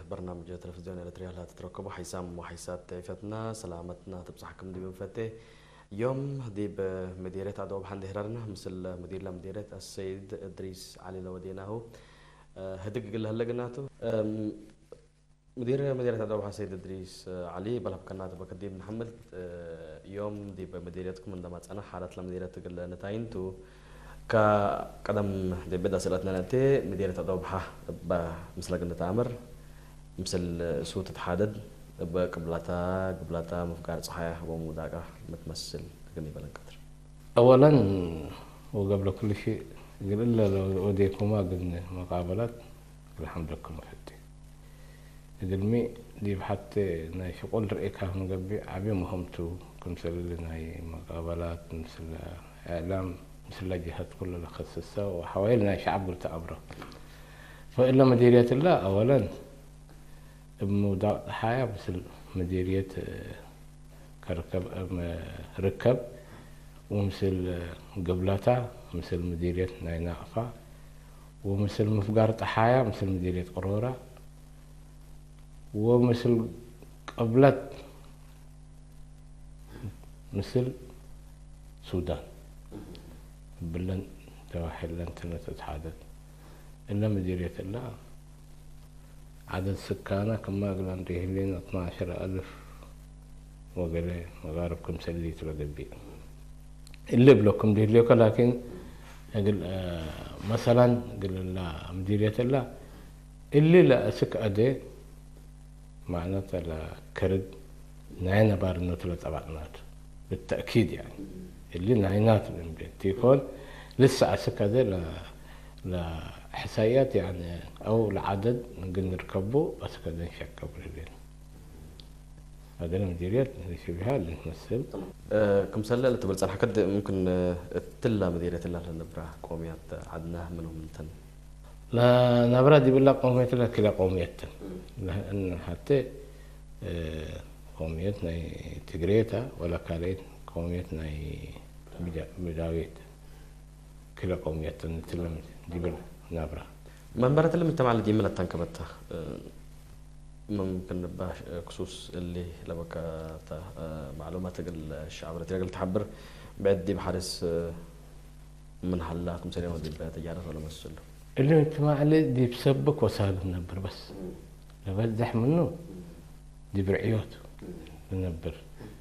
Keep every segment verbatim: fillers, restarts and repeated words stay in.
برنامج تلفزيوني إريتريا لا تتركبوا حيسام وحيسات فتنا سلامتنا تبصحكم دي بفتة يوم دي بمديرية عدو بحند هرارنا مثل مدير لمديرية السيد إدريس علي لوديناه هدق قل هلقناته مدير مديرية عدو السيد إدريس علي بلا بكنات بكدي محمد يوم دي بمديريتكم عندما أنا حالات لمديرية قل نتاينتو كقدم دي بدأ سألتنا نتي مديرية عدو بحا مثل قلنا تامر مثل سوء تتحدد بقبلاتها قبلاتها مفكار صحيح وموداقة متمثل قلني بلن قدر أولا وقبل كل شيء قل إلا لو وديكما قلنا مقابلات الحمد لله كل مفتي قلمي دي بحتى ناي شغل رأيك هم قبي عبي مهمتو كمثل ناي مقابلات مثل إعلام مثل جهات كل الخصصة وحوالينا شعب قلت أبرا فإلا مديرية الله أولا بموضوع حياة مثل مديرية كركب ركب ومثل قبلتها مثل مديرية ناينافة ومثل مفقارة حياة مثل مديرية قرورة ومثل قبلت مثل سودان بلن دواحي لن تتحدث إلا مديرية الله عدد سكانه كما قلنا نريه لين اثنا عشر ألف وقال مغارب كم سليت وقبي اللي بلوكم دير ليك لكن قل آه مثلا قل لا مديرية الله اللي لا سك أدي معناته لا كرد نعينا بارنو ثلاث أبعنات بالتأكيد يعني اللي نعينات من بيتيكون لسه أسك أدي لا لا حسايات يعني أو العدد نقدر نركبه بس كذا نشكل بالليل هذا المديريات اللي شبيها اللي تمثل أه كم سنة اللي تبلت صراحة كده ممكن أه تلا مديرية الله لنبرة قوميات عدناه منهم من تن لا نبرة دي بالله قوميات الله كلا قوميات لأن حتى أه قوميتنا تجريتها ولا كاليت قوميتنا بداويت كلا قوميات نتلا دي بالله نابرة من برات اللي مجتمع اللي دي ملت تنكبتها ممكن باش خصوص اللي لبك معلومات الشعب اللي تقدر تحبر بعد دي بحارس من حلاكم سريع ودي بتجارة ولا مسؤول اللي مجتمع اللي دي بسبك وسالم نبر بس لبزح منه دي برعيوت نبر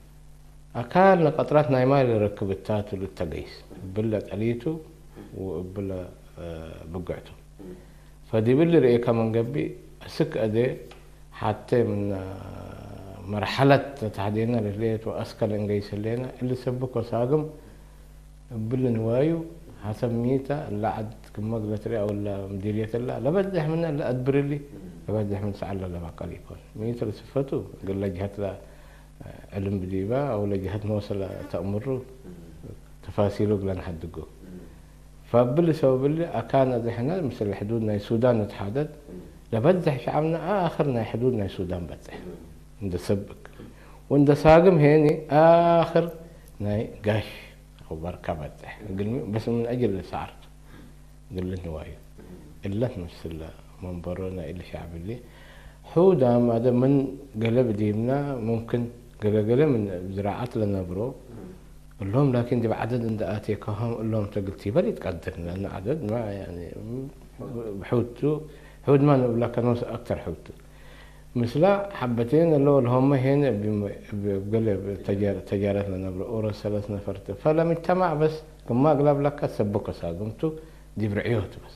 أكان قطرات نايمة اللي ركبتات والتقيس بلت عليته وبلا بقعته فدي باللي رأي كمان قبي أسك أدي حتى من مرحلة تحدينا لليت وأسكال إنجيس لنا اللي سبك وساقم باللي نوايو حسب ميتا اللي عد كم قلت رأي أو مديرية الله لا بدح منه لا أدبر لي لا بدح من سعلا لما قال يكون ميتا اللي صفته قال له جهة علم بديبة أو لجهة موصل تأمره تفاصيله قلنا نحدقه فباللي سوى باللي أكان ذحنا مثل حدودنا السودان نتحدد لبدح شعبنا آخرنا حدودنا السودان بدح عند سبك وعند ساقم هيني آخر ناي قاش أو بركة بدح بس من أجل سعرت قل النوايا إلا مثل منبرنا إلى شعب اللي حودا هذا من قلب ديمنا ممكن قل قل من زراعات لنا برو لهم لكن دي بعدد عند آتيكهم لهم تقلتي بلي تقدر لأن عدد ما يعني بحوته حود ما نقول لك أنا أكثر حوته مثل حبتين اللي هم هنا بقلب تجار تجارة لنا برؤورة ثلاث نفرت فلم يجتمع بس كم ما أقلب لك سبك وساقمته دي برعيوت بس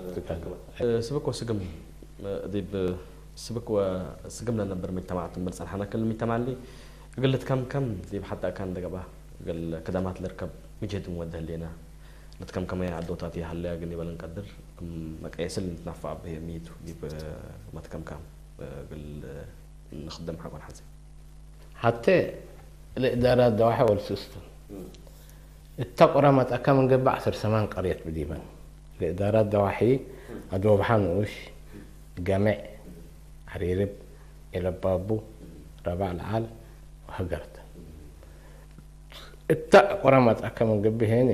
سبك وسقم دي سبك وسقم لنا برمجتمعات بس أنا كل مجتمع اللي قلت كم كم دي حتى كان دقبه قال كدامات الركب مجهد موده لنا نتكم كم يعني عدوتاتي هلا قلني ولا نقدر مقاييس اللي نتنفع به ميت وجيب ما تكم كم قال نخدم حق حزين حتى الإدارة الدواحي والسيستم التقرى ما تأكل من قبل عشر سمان قرية بديبان الإدارات الدواحي أدوب بحانوش جامع عريرب إلى بابو ربع العال وهجرت التاء قرامات أكمل من قبل هنا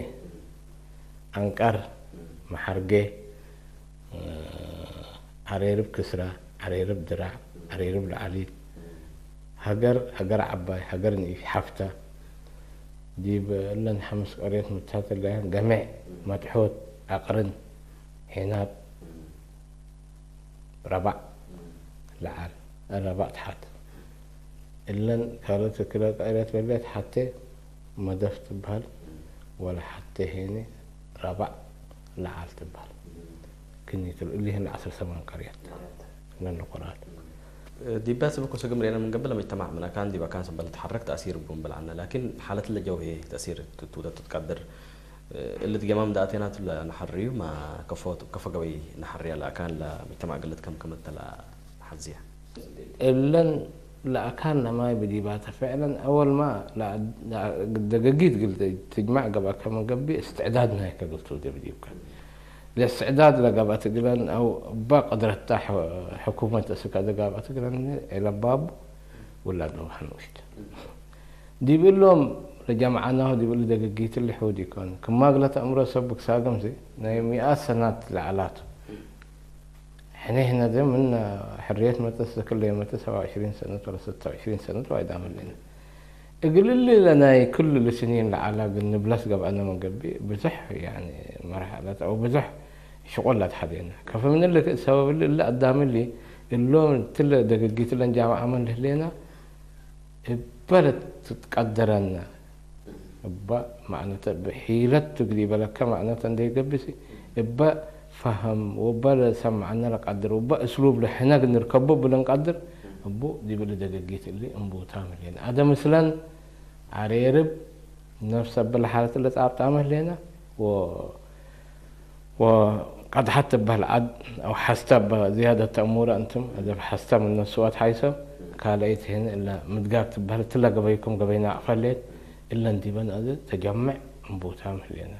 أنكر محرقة عريرب كسرة عريرب درع عريرب العليل هجر هجر عباي هجر نيف حفتة ديب لن حمس قريت متات اللي جمع مدحوت عقرن عناب ربع لعال الربع تحت إلا كانت كلا قريت بليت حتى ما دفت بهال ولا حتى هنا ربع لعال تبهال كني كل اللي هنا عشر ثمان قريات لأن القرآن ديبا سبك وسجم رينا من قبل ما يجتمع من كان ديبا كان سبل تحرك تأثير بوم بالعنا لكن حالة اللي جو هي تأثير تودا تتقدر اللي تجمع داتينات نحريه ما كفوت كفا قوي نحريه لا كان لا مجتمع قلت كم كم تلا حزية إلا لا كان ما يبدي باته فعلا أول ما لا دقيقيت قلت تجمع قبل كم قبل استعدادنا هيك قلت ودي بدي كان الاستعداد لقابات قلن أو بقدر تاح حكومة السكاد قابات قلن إلى باب ولا نروح نوشت دي بيقول لهم رجمعناه دي بيقول دقيقيت اللي حودي كان كما قلت أمره سبك ساقم زي مئات سنوات لعلاته احنا هنا ده من حرية متى كل يوم متى سبعة وعشرين سنة ولا ستة وعشرين سنة وايد عمل لنا يقول لي لنا كل السنين العلاقة قلنا بلس قبل أنا من قلبي بزح يعني مرحلة أو بزح شغل لا تحدينا كيف من اللي سبب اللي قدام اللي اللون تل دقيقة اللي جامعة عمل لنا بلد تقدرنا با معناته بحيلة تقريبا لك معناته عندي قبسي با فهم وبلا سمعنا لك قدر وبا اسلوب لحنا نركبه بلا نقدر ابو دي بلا دقيقة اللي انبو تعمل لنا هذا مثلا عريرب نفس بالحالة اللي تعب تعمل لنا و وقد حتى بهالعد او حسب زيادة امور انتم اذا حسب من السوات حيثم كاليت هنا الا متقاك بهال تلاقى بيكم قبينا عفليت الا انتي بن تجمع انبو تعمل لنا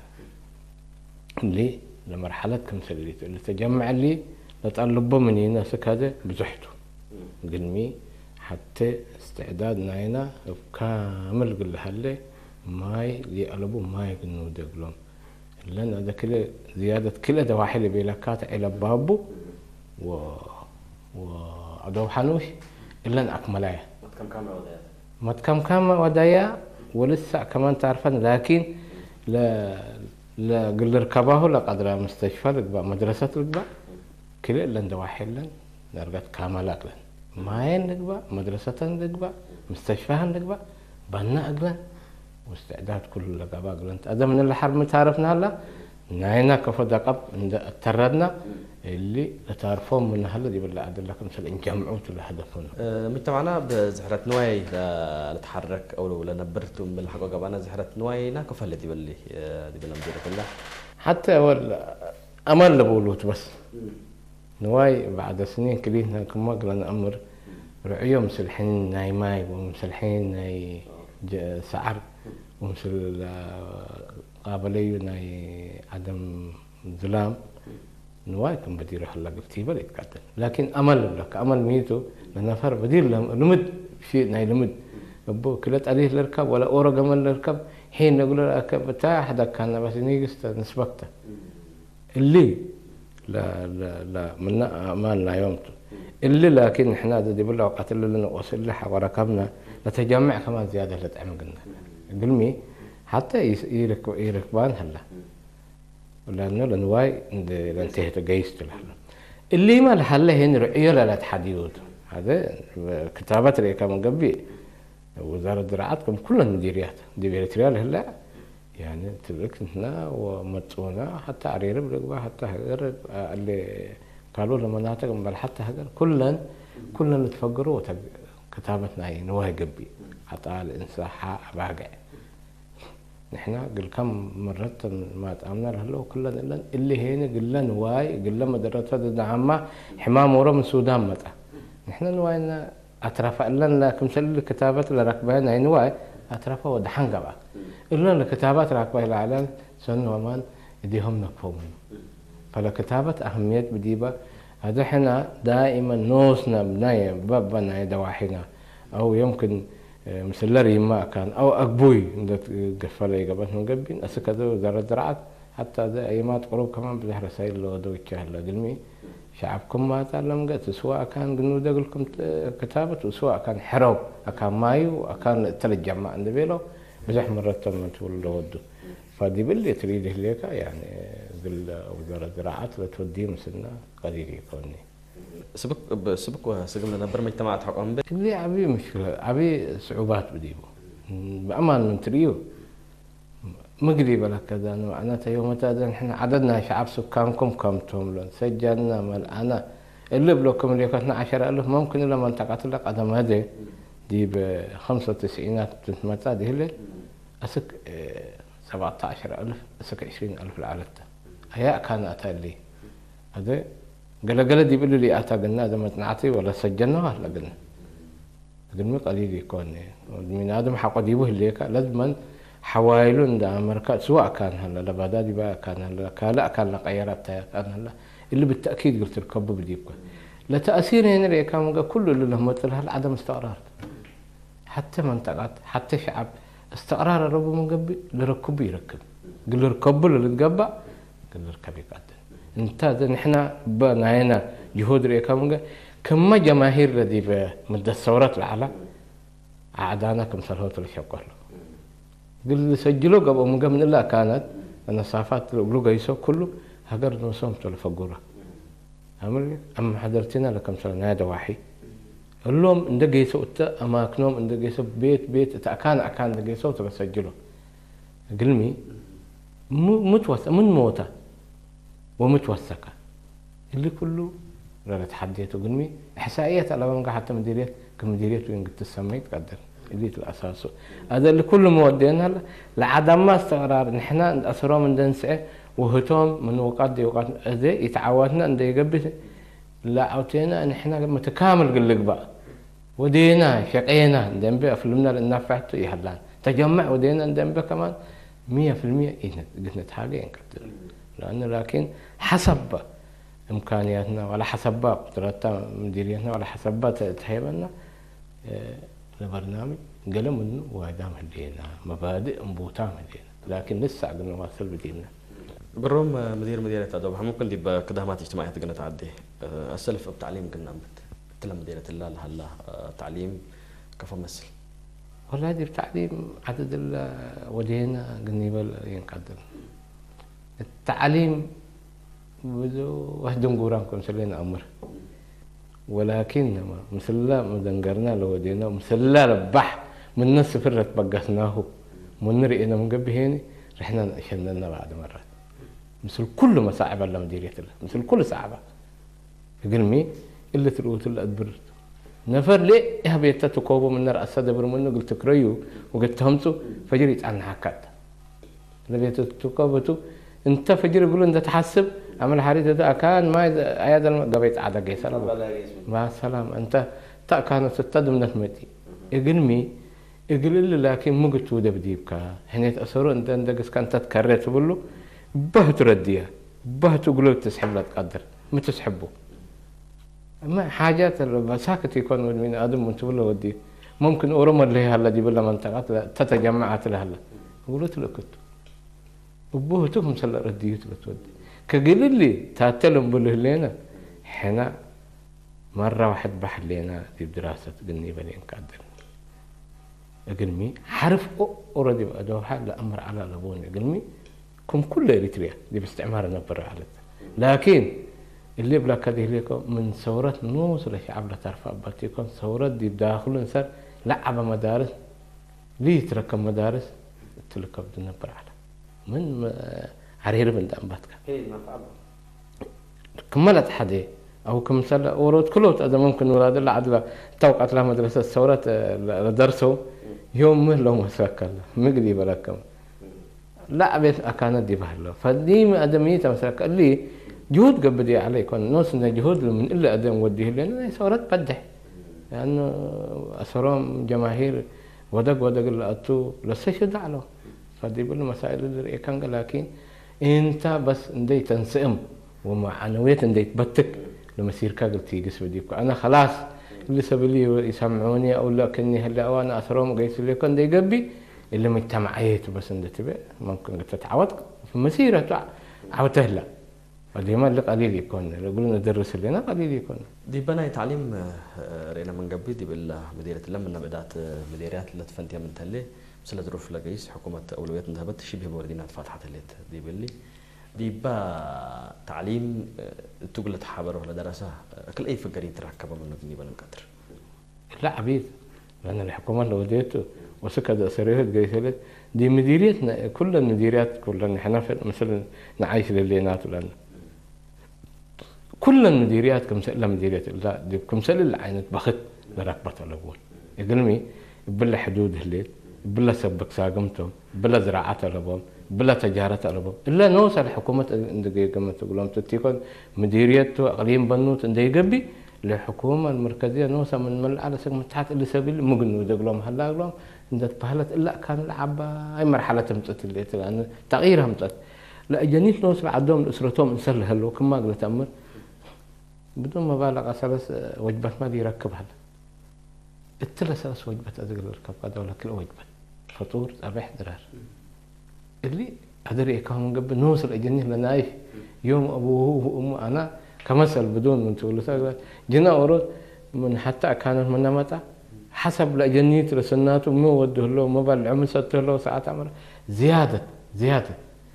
ليه لمرحلة كم سليت اللي تجمع اللي نتطلبه من الناس هذا بزحته قلمي حتى استعدادنا هنا بكامل قل هلا ماي ليقلبوا ماي قلنا دقلهم لأن هذا كله زيادة كل دواحي اللي بيلكات إلى بابو و و أدو حنوش إلا أكملها ما تكم كام ودايا ما تكم كام ودايا ولسه كمان تعرفن لكن لا لا قل ركباه لا قدر مستشفى لقبا مدرسة لقبا كل إلا دواحي إلا درجات كاملة لقبا ماين لقبا مدرسة لقبا مستشفى لقبا بنا أقبا واستعداد كل لقبا قلنا هذا من الحرب متعرفنا هلا ناينا كفو دقب تردنا اللي تعرفون من هلا دي بالله أدل لكم مثل إن جمعوا لهدفنا. أه مجتمعنا بزهرة نواي لتحرك أو لنبرتم بالحقيقة قبنا زهرة نواي ناكف هلا دي بالله دي بالله كلها. حتى أول أمل لبولوت بس. نواي بعد سنين كلينا كم قلنا أمر رعيهم مسلحين ناي ماي ومسلحين ناي سعر ومثل قابلي ناي عدم ظلام نواي كم بدي يروح الله قفتي بلد قاتل لكن أمل لك أمل ميتو لنفر بدي لمد شيء ناي لمد أبو كلت عليه الركب ولا أورا جمل الركب حين نقول الركب بتاع حدا كان بس نيجست نسبكته اللي لا لا لا من أمان لا يومته اللي لكن إحنا دي بالله قاتل لنا وصل لها وركبنا نتجمع كمان زيادة لتعمل قلنا قلمي حتى يركب يركبان هلا لأنه لنواي لانتهت جيست لهلا اللي ما لهلا هنا رؤية لا تحديود هذا كتابات اللي كمان قبل وزارة الزراعة كلها مديريات ديريتريال هلا يعني تبركنا ومتونا حتى عريرب رقبة حتى هجر اللي قالوا لمناطق بل حتى هجر كلن كلن نتفقروا كتابتنا هي نواي قبل حتى الإنسان باقع نحن قل كم مرة ما تأمنا له كلنا اللي هنا قلنا نواي قلنا مدرسة دعمة حمام ورا من السودان متى نحن نواينا أطراف إلا لكم سل الكتابات اللي ركبها هنا نواي أطرافها ودحن قبا إلا الكتابات ركبها العالم سن ومان يديهم نكفوا منه فالكتابة أهمية بديبة هذا حنا دائما نوسنا بناية بابنا دواحينا أو يمكن مسلري ما كان أو أقبوي قفلي قبل من قبل أسكتوا وزارة الزراعة حتى ذا أيامات قروب كمان بزهر سائل لو دو يتشاهل قلمي شعبكم ما تعلم قلت سواء كان جنود لكم كتابة وسواء كان حروب أكان مايو أكان تلج جماعة نبيله بزح مرات ما تقول ودو فدي باللي تريده ليك يعني بالوزارة الزراعة توديه مسنا قليل يكوني سبك سبك وسجمنا نبر مجتمعات حقهم به اللي عبي مشكلة عبي صعوبات بديبه بأمان من تريو مقريب لك كذا معناته يوم تادن احنا عددنا شعب سكانكم كم توملون سجلنا ملأنا اللي بلوكم اللي كنا عشرة ألف ممكن إلا منطقة لك قدم هذه دي بخمسة وتسعينات تنتمتا دي اللي أسك سبعة عشر ألف أسك عشرين ألف العالتة هيا كان أتى لي هذا قال قال دي بيقولوا لي أتى قلنا هذا ما تنعطي ولا سجلناها لا قلنا قلنا قليل يكون من هذا محق ديبه اللي لازم حوايلون دا مركز سواء كان هلا لبادادي بقى كان هلا كلا كان لقيارات كان هلا اللي بالتأكيد قلت الكب بديبك لا تأثير هنا اللي كان كله اللي لهم مثل عدم استقرار حتى منطقات حتى شعب استقرار الرب من قبل لركب يركب قل ركب اللي تقبع قل ركب يقدم انت نحن بنا هنا جهود ريكام كم جماهير الذي بمدة الثورات العلا أعدانا كم سلهوت الشقة قل سجلوا قبل من قبل الله كانت النصافات لو قيسوا كله هقر نصوم تلفقورة أمر أم حضرتنا لكم سنة هذا واحد اللهم إن دقيسوا أتا أماكنهم إن دقيسوا بيت بيت تأكان أكان دقيسوا تسجلوا قلمي متوسع من موتة ومتوسكة اللي كله لا تحديته قلمي إحصائيات على ما حتى مديريات كمديريات وين قلت السميت قدر اللي الأساس هذا اللي كله مودين هلا لعدم ما استقرار نحن أسرهم من دنسة وهتهم من وقت دي وقت هذا يتعودنا إن ده يقبل لا عوتينا نحن متكامل قلق بقى ودينا شقينا ندم بقى فيلمنا للنفعت يحلان تجمع ودينا ندم بقى كمان مية في المية إحنا قلنا حاجة نقدر لأنه لكن حسب إمكانياتنا ولا حسب قدرات مديريتنا ولا حسب تهيبنا البرنامج قال منه وادام هدينا مبادئ انبوتام هدينا لكن لسه قلنا واصل بدينا بالروم مدير مديرية أدوبها ممكن دي بخدمات اجتماعية قلنا تعدي السلف بتعليم قلنا بت تلا مديرية الله هلا تعليم كيف مثل والله دي بتعليم عدد ودينا قلني بل ينقدر التعليم بدو وحدهم قرانكم سلينا أمر ولكن مسلا مدنقرنا لو دينا مسلا ربح من نص فرت بقسناه من رئينا من قبل هيني رحنا شلنا بعد مرات مثل كل مصاعب الله مديرية الله مثل كل صعبة يقول مي إلا تروت الله أدبرت نفر ليه إيه بيتاتو كوبو من نار أساد أبر منه قلت كريو وقلت همسو فجريت عن حكات لبيتاتو كوبو انت فجر يقولوا انت تحسب عمل حريته ده كان ما عياد قبيت عدا قيسر مع السلام انت تا كانت تتد من المتي يقول مي يقول لي لكن مو قلت وده بديبك هنا تأثروا انت انت كانت تكررت تقول له به ترديها به تقولوا تسحب لا تقدر ما تسحبه ما حاجات ساكت يكون من ادم وانت تقول له ودي ممكن اوروما اللي هلا دي بلا منطقات تتجمعات لهلا قلت له كنت وبوه تكم سلا رديت بتودي كقول لي تاتلم بله لنا حنا مرة واحد بحر لنا في دراسة قلني بلين قدر قلمي حرف أوريدي بأدوها لأمر على لبون قلمي كم كل إريتريا دي باستعمار نبر على لكن اللي بلا كده ليكم من ثورة نوص لشعب لا ترفع باتيكم ثورة دي داخلون صار لعب مدارس ليه تركب مدارس تلقى بدنا نبر على من عرير من دامباتك هي ما فعل كملت حدي او كمثال ورود كلوت هذا ممكن ولاد الله عدل توقعت لها مدرسه الثورات درسوا يوم من لهم مسكل مقدي بلاكم لا بيت اكانت دي بهلا فدي ادميته مثلا قال لي جهود قبدي عليكم نوص ان جهود من الا ادم وديه لنا ثورات بدح لانه اثرهم جماهير ودق ودق لاتو لسه دعلو فدي بقول مسائل اللي كان لكن انت بس ندي تنسئم ومعنويات ندي تبتك لما يصير كاقلتي قسم ديك انا خلاص اللي سبلي يسمعوني او لا كني هلا وانا اثرهم قيس اللي كان دي قبي اللي مجتمعيت بس ندي تبع ممكن تتعود في مسيره عاوته لا ديما اللي قليل يكون يقولون ندرس لنا قليل يكون دي بناي تعليم رينا من قبل دي بالله مديرة لما من بدات مديريات اللي تفنتيها من تلي مثل ظروف لقيس حكومة أولويات انتهبت شبه بوردينات فتحت الليت دي باللي دي با تعليم تقول تحابره ولا دراسة كل أي فكرين تركبه من نبني بالنقدر لا عبيد لأن الحكومة لو وديته وسكت أسرية جيسلت دي مديريتنا كل المديريات كلنا احنا مثلا نعيش للينات لنا كل المديريات كمسألة مديريات لا دي كمسألة العينة بخت لركبة الأول يقلمي بلا حدود الليل بلا سبك ساقمتهم بلا زراعة لبهم بلا تجارة لبهم إلا نوصل الحكومة عندك كما تقولون تتيكون مديريات أقليم بنوت عندي جبي الحكومة المركزية نوصل من مل على سقم تحت اللي سبيل مجنو دقلهم هلا قلهم عند تبهلت إلا كان لعب أي مرحلة تمتت اللي لأن تغييرها متت لا جنيت نوصل عندهم أسرتهم نسل هلو كم ما قلت أمر بدون مبالغة ثلاث وجبات ما دي يركبها الثلاث ثلاث وجبات أدق الركب قد ولا كل وجبة فطور أربح درار اللي أدري كم قبل نوصل أجنيه لنايف يوم أبوه وأمه أنا كمثل بدون من تقول له جنا ورد من حتى كانت من متى حسب لأجنية رسناته مو وده له ما بالعمل سته له ساعات عمره زيادة زيادة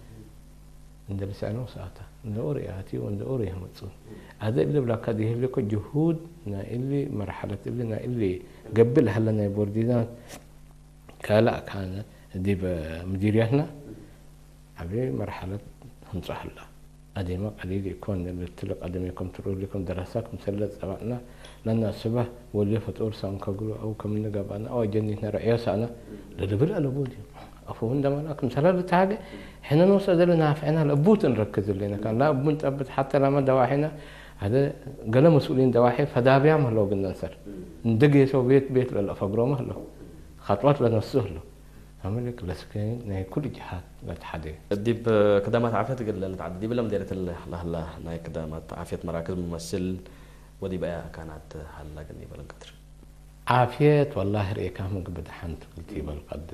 عند لسانه ساعته عند أورياتي وعند أوريه متصون هذا اللي بلا كده اللي كجهود نا اللي مرحلة اللي نا اللي قبل هلا بوردينات كلا كان دي بمديريتنا أبي مرحلة هنصح الله أدي ما قليل يكون اللي تلق أدم يكون تقول لكم دراسات مسلسل سبعنا لأن الصبح واللي فطور سام كقولوا أو كم نجاب أنا أو جنينا رئيس أنا للبر على بودي أفهم ده ما لكن سلالة تاجي حنا نوصل لنا نافعنا الأبوت نركز لنا كان لا أبوت أبد حتى لما دواحنا هذا قال مسؤولين دواحي فدا بيعمل لو قلنا نصر ندق يسوي بيت بيت للأفقرهم هلا خطوات لنصه له عملك لسكين نهي كل جهات لا تحدي دي كدامات عافية قل تعدي بلا مديرة الله الله نهي كدامات عافية مراكز ممثل ودي بقى كانت هلا قلني بلا قدر عافية والله رأيك هم قبل حنت قلتي بالقد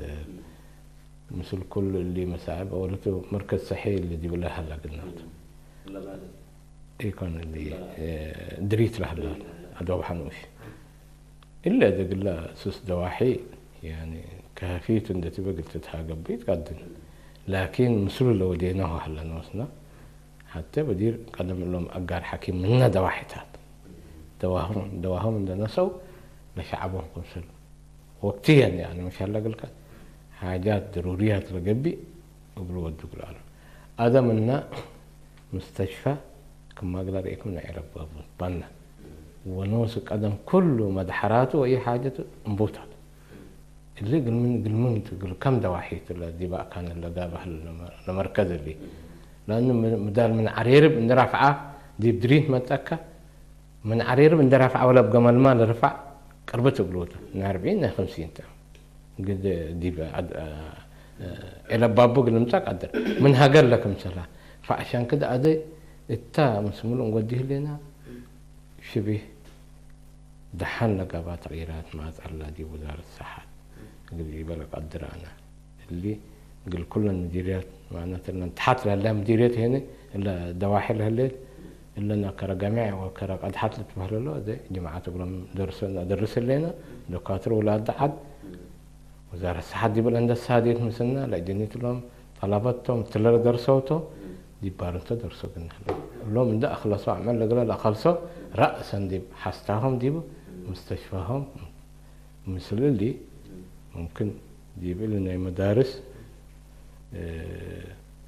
مثل كل اللي مساعب أولته مركز صحي اللي دي بالله هلا قلنا لا بعد إيه كان اللي دريت له هلا أدوب حنوش إلا إذا قلنا سوس دواحي يعني كافية إن تبقى قلت تتحاقب بيت قدن لكن مسؤول لو ديناه هلا نوصنا حتى بدير قدم لهم أقار حكيم منا دواحيتات دواهم دواهم عند نسوا لشعبهم كمسل وقتيا يعني مش هلا قلت حاجات ضروريات رقبي وقلوا ودوا قلوا هذا منا مستشفى كما أقدر يكون يعرف بنا ونوسك قدم كله مدحراته وأي حاجة انبوتات اللي قل من قل من تقول كم دواحيت اللي بقى كان اللي جابه المركز اللي لأنه بدال من عريرب من رفعة دي بدريه منطقة من عريرب من رفعة ولا بجمال ما لرفع قربته بلوته من أربعين ل خمسين تام قد دي بعد إلى بابو قل متاك قدر من هاجر لك مثلا فعشان كده أدي التا مسمولون وديه لنا شبيه دحن لقابات غيرات ما الله دي وزارة الصحة قل يبقى قدر أنا اللي قل كل المديريات معناته إن تحط لها مديريات هنا إلا دواحي لها الليل إلا أنا كرا جامعي وكرا قد حط لتبهلوا ده جماعات يقولون درسنا درس لنا دكاترة ولا أحد وزارة الصحة دي بالهندسة هذه مثلنا لا جنيت لهم طلبتهم تلر درسوتهم دي بارنتو درسوا قلنا لهم ده أخلصوا عمل لقلا لا خلصوا رأسا دي حستاهم دي مستشفاهم مثل اللي ممكن يجيب لنا مدارس اه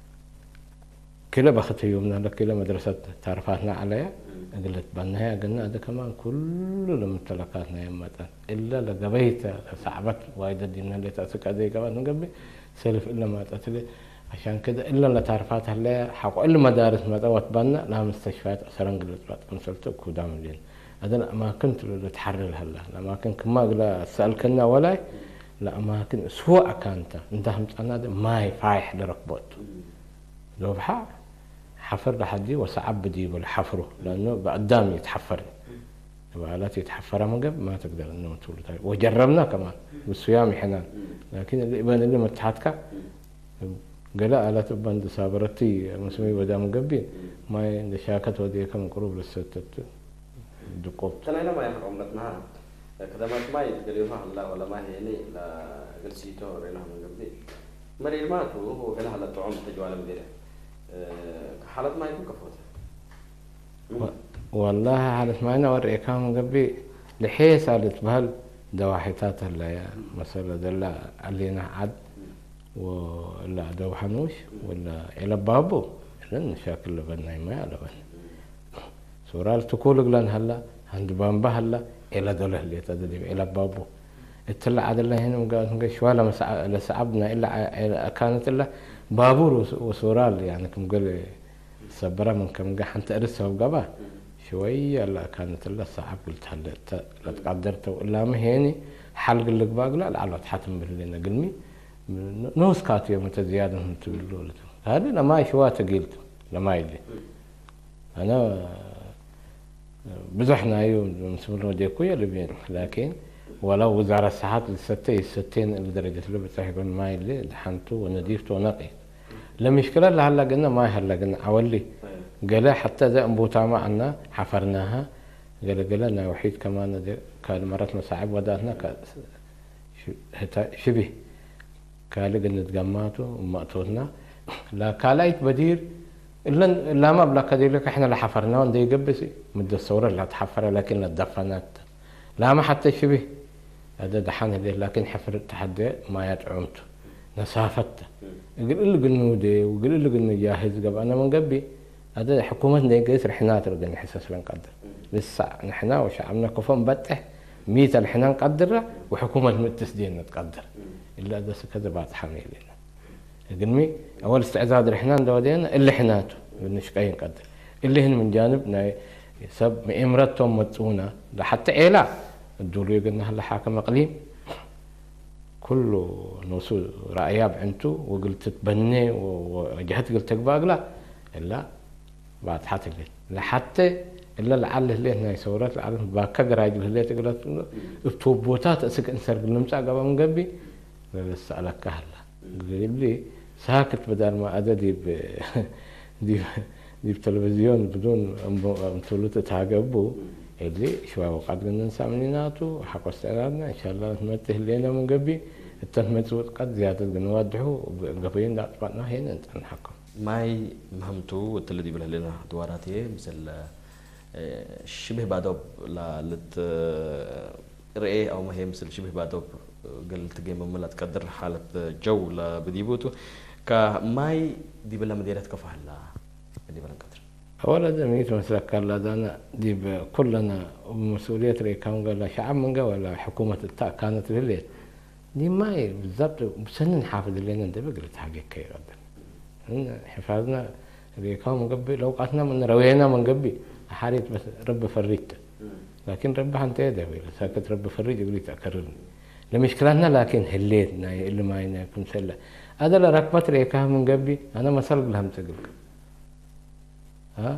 كلا بخت يومنا لك كلا مدرسة تعرفاتنا عليها قلت بناها قلنا هذا كمان كل الممتلكاتنا يمتى إلا لقبيت صعبت وايد الدين اللي تأسك هذه كمان نقبل سلف إلا ما تأتي عشان كده إلا اللي تعرفاتها اللي حق إلا مدارس ما توت بنا لها مستشفيات أسرع قلت بعد كنسلتك ودام الليل هذا ما كنت اللي تحرر هلا لما كنت ما قلا سأل كنا ولا لا ما كنت سوء كانت انتهم أنا ما يفايح لركبته لو بحق حفر لحدي وصعب بدي والحفره لأنه قدام يتحفر الآلات يتحفرها من قبل ما تقدر إنه تقول وجربنا كمان بالصيام حنان لكن اللي يبان اللي متحتك قال على تبان سابرتي مسمي بدا مقبي ما شاكت ودي كم قروب للستة دقوب. تنا ما يحرم لنا كذا ما ما يتقليوها الله ولا ما هي لي لا قلسيته رينا من قبل. مرير ما تو هو قال هلا تعوم تجوال مديره. حالات ما يكون كفوته. والله حالت ما أنا وري كم قبل لحيس على بهال دواحتات هلا يا مثلا دلا علينا عد ولا دو حنوش ولا إلى بابو لأن شكل لبنا ما لبنا سورال تقول لنا هلا عند بامبا هلا إلى دوله اللي تدري إلى بابو اطلع عاد الله هنا وقال شو ولا مسع لسعبنا إلا كانت إلا بابور وسورال يعني كم قال صبرا من كم قال حنت أرسها وقبا شوية لا كانت إلا صعب قلت هلا لا تقدرت ولا ما هيني حلق اللي باقلا على تحتم باللينا قلمي نوس كاتية متزيادة من تقولوا هذه لما شوات قلت لما يدي أنا بزحنا يوم مسمونه ديكويا لبين لكن ولو وزارة الصحة الستين الستين لدرجة اللي بتحكون ما يلي لحنته ونظيفته ونقي المشكلة اللي هلا قلنا ما هلا قلنا أولي قال حتى ذا أنبوتا معنا حفرناها قال قال لنا وحيد كمان كان مرتنا صعب وداتنا شبه قال قلنا تجمعته ومقطوتنا لا كالايت بدير إلا لا مبلغ كدير لك إحنا اللي حفرناه وندي يقبسي مد الصورة اللي هتحفرها لكن الدفنات لا ما حتى شبه هذا دحان هذه لكن حفر التحدي ما يدعمته نسافته يقول اللي قلنا ودي وقل اللي قلنا جاهز قبل أنا من قبي هذا حكومتنا يقيس رحنا ترجع حساس بنقدر لسه نحنا وشعبنا كفون بتح ميت الحنا نقدره وحكومة التسدين نتقدر إلا هذا كذا بعد حميلنا قلمي أول استعداد رحنا دودينا اللي حناته بنشقين قدر اللي هن من جانبنا سب إمرتهم متونا لحتى إيلا الدولي قلنا هلا حاكم إقليم كله نوصل رأياب عنتو وقلت تبني وجهت قلت باقلا إلا بعد حتى لحتى إلا لعله اللي هنا يسورات لعله باكا قرايد اللي تقولت بتوبوتات أسك إنسان قلنا مساق قبل من قبي لسه على كهلا قال لي ساكت بدل ما أدا دي ب دي دي بتلفزيون بدون متولته تعجبوا اللي شوي وقت قلنا نسامنيناتو وحق استعدادنا إن شاء الله نمته لنا من قبي التنمت قد زيادة نوضحوا قبلين لا طبعنا هنا نحكم ماي مهمتو التلدي بله لنا دواراتي مثل شبه بعدوب لا لت رأي أو مهم مثل شبه بعدوب قلت جيم ملا تقدر حالة جو لبديبوتو كماي دي بلا مديرة كفاه لا دي بلا قدر أولا دميت مثلا قال لنا دي كلنا مسؤولية رأي كان قال شعب من ولا حكومة التاء كانت لليل دي ماي بالضبط بسنن حافظ لنا ده بقلت حاجة كي قدر حفاظنا اللي كان من قبل لو قاتنا من روينا من قبل حاريت بس رب فريت لكن رب حنتيده ساكت رب فريت يقول لي تكررني لمشكلتنا لكن هليتنا اللي ما ينكم سله هذا اللي ركبت ريكها من قبل انا ما سلق لهم تقول ها